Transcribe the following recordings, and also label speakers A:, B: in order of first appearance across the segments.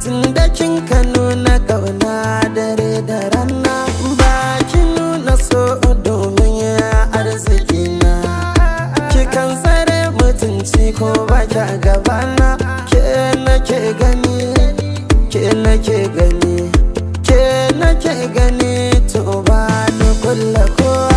A: tunda kin ka nuna kauna dare da rana, ba ki nuna so domin arziki na. Kikan tsare mutunci ko ba ki a gabana, ke nake gani, ke nake gani, ke nake gani, to ba ni kulla kowa.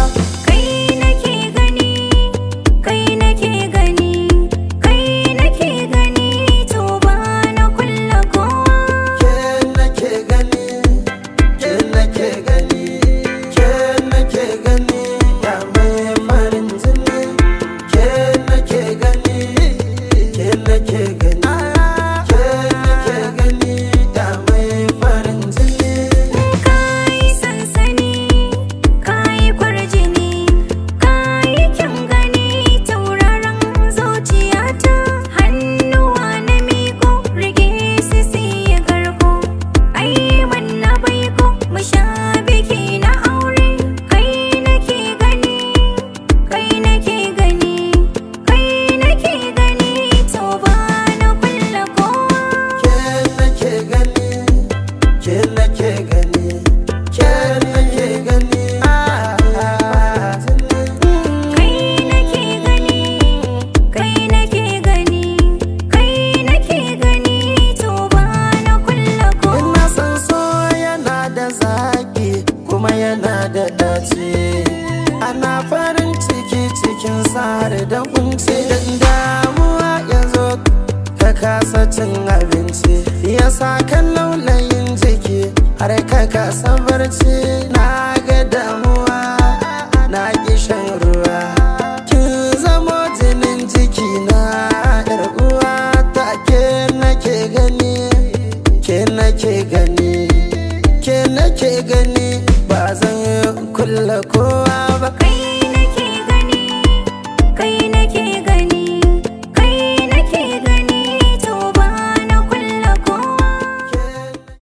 A: Yana da dace, ana farin ciki cikin sahar da kunci. Dan damuwa ya zo ka kasa cin abinci, ya sa kan laulayin jiki har ka kasa barci. Na ga damuwa na ki shan ruwa, kin zamo jinin jiki na yar uwa ta. Ke nake gani, ke nake gani, ke nake gani, ba zan kulla kowa.